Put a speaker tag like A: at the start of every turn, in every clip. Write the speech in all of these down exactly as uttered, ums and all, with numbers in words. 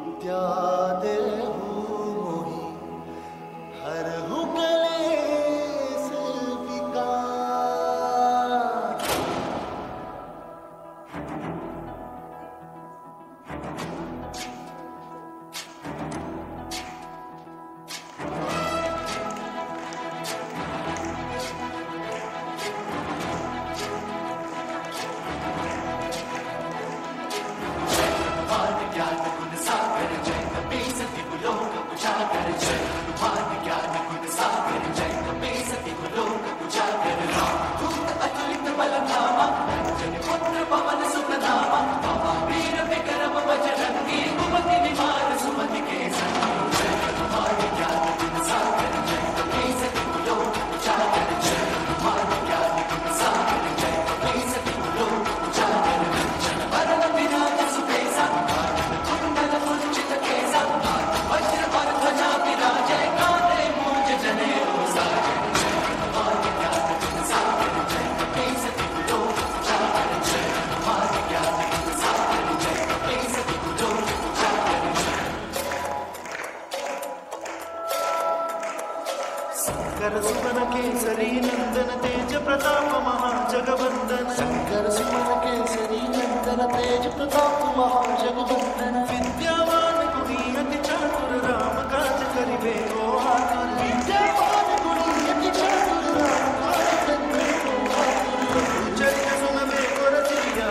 A: विद्या देहु मोहि हरहु क्लेश विकार।
B: शंकर सुमन केसरी नंदन तेज प्रताप महाजगवंदन।
A: शंकर सुमन केसरी नंदन तेज प्रताप महाजगवंदन।
B: विद्यावान गुणी अति चातुर राम काज करिबे को आतुर।
A: विद्यावान गुणी अति चातुर राम काज करिबे को आतुर।
B: चरित सुनबे को रसिया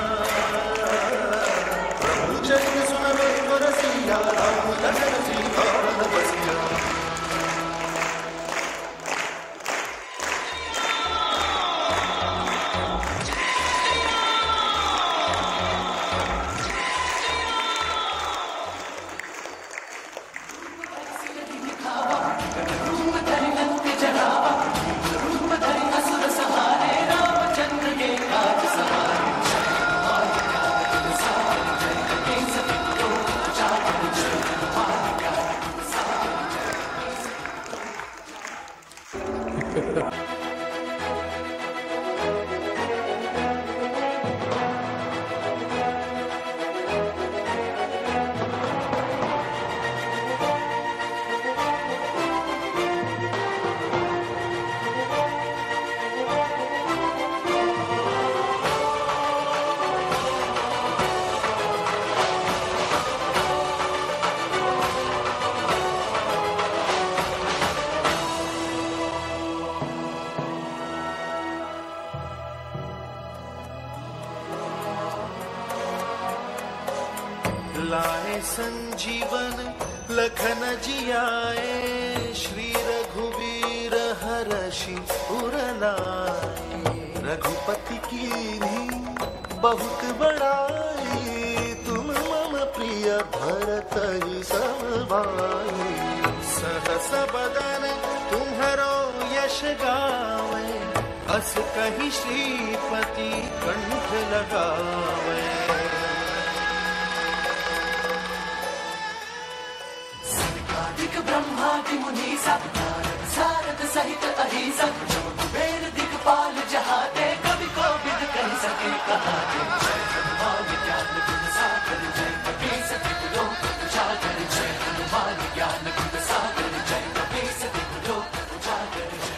A: चरित सुनबे को रसिया राम लखन सीता बसिया।
B: लाए संजीवन लखन जियाए। श्री रघुवीर हरषि उर लाए।
A: रघुपति कीन्ही बहुत बड़ाई। तुम मम प्रिय भरत ही सब भाई।
B: सहस बदन तुम्हरो यश गावे। अस कहि श्रीपति कंठ लगावे।
C: ब्रह्मादि मुनीसा नारद सारद सहित अहिसा। कुबेर दिक्पाल जहाते कवि कोविद कह सके कहाते। जय हनुमान ज्ञान गुण सागर जय कपीस तिहु लोक उजागर। जय हनुमान ज्ञान गुण सागर जय कपीस तिहु लोक उजागर। जय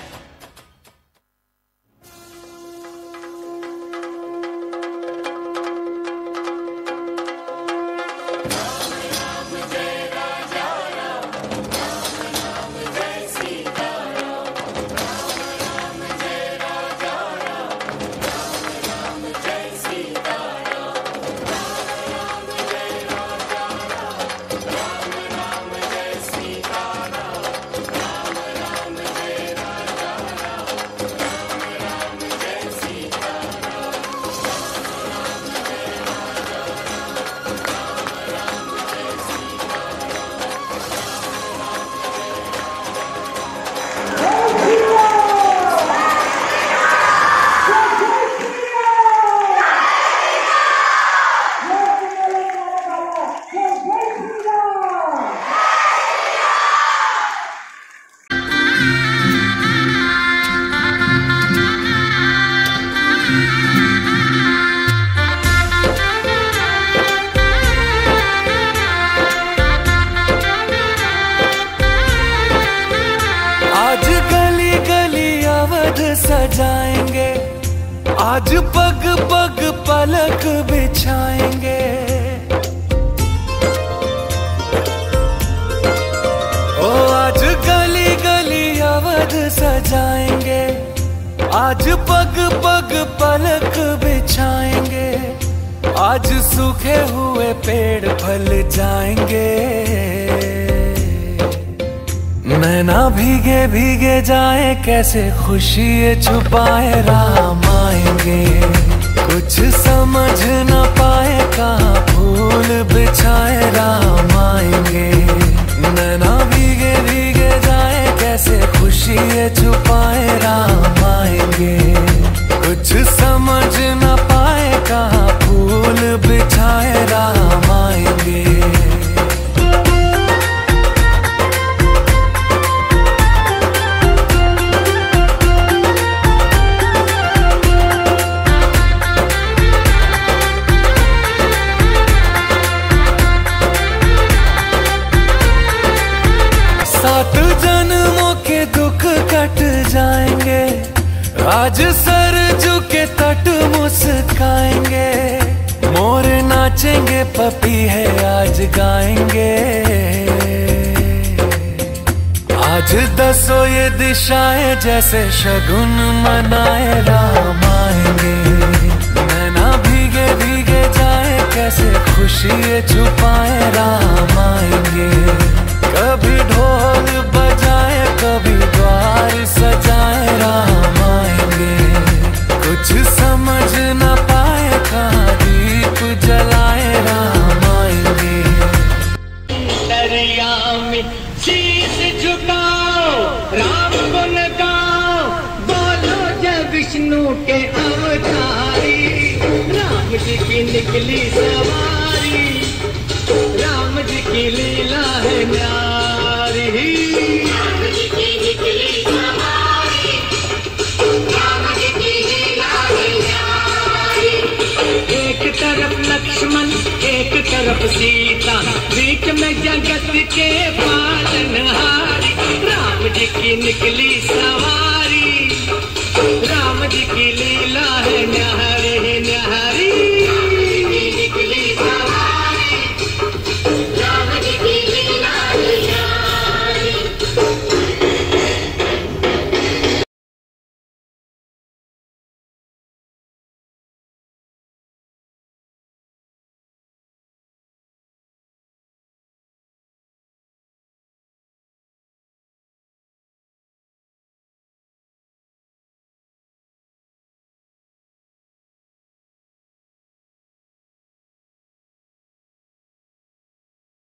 D: सीता सजाएंगे, आज पग पग पलक बिछाएंगे। ओ आज गली गली अवध सजाएंगे, आज पग पग पलक बिछाएंगे। आज सूखे हुए पेड़ फल जाएंगे, नैना भीगे भीगे जाए, कैसे खुशी छुपाए राम आएंगे। कुछ समझ न पाए कहाँ फूल बिछाए राम आएंगे। नैना भीगे भीगे जाए, कैसे खुशी छुपाए राम आएंगे। कुछ समझ न पाए कहाँ फूल बिछाए राम आएंगे। सात जन्मों के दुख कट जाएंगे, आज सर झुके तट मुस्काएंगे। मोर नाचेंगे पपीहे आज गाएंगे, आज दसों ये दिशाएं जैसे शगुन मनाए राम आएंगे। नैना भीगे भीगे जाए, कैसे खुशी छुपाए राम आएंगे। कभी ढोल बजाए, कभी द्वार सजाए राम आएंगे। कुछ समझ न पाए कहाँ दीप जलाए राम आएंगे।
E: दरिया में शीश झुकाओ, राम गुण गाओ, बोलो जय विष्णु के अवतारी। राम जी की निकली सवारी, राम जी की लीला है न्यारी। राम जी की निकली सवारी, राम जी की लीला है न्यारी। एक तरफ लक्ष्मण, एक तरफ सीता, बीच में जगत के पालनहारी। राम जी की निकली सवारी,